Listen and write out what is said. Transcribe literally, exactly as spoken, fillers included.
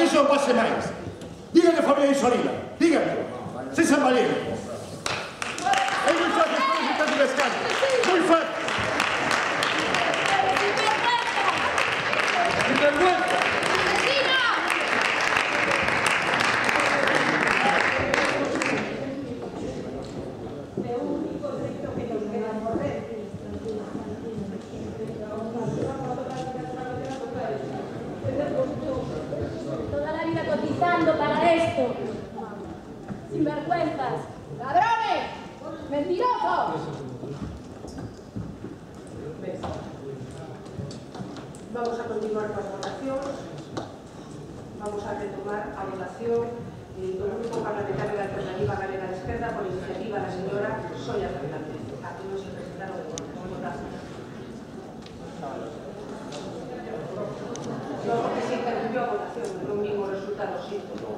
iso non pase máis. Díganle Fabián Solina, díganle. Sexan valientes. É moi fácil solicitar un descanso. Moi fácil. Sin vergüenza. Toda la vida cotizando para esto. Sin vergüenzas. ¡Ladrones! ¡Mentirosos! Vamos a continuar con las votaciones. Vamos a retomar a votación del Grupo Parlamentario de Alternativa Galega de Esquerda por iniciativa la señora Sonia Fernández. Aquí no se presentaron de votación. No, porque se interrumpió a votación, no mismo resultado, sí.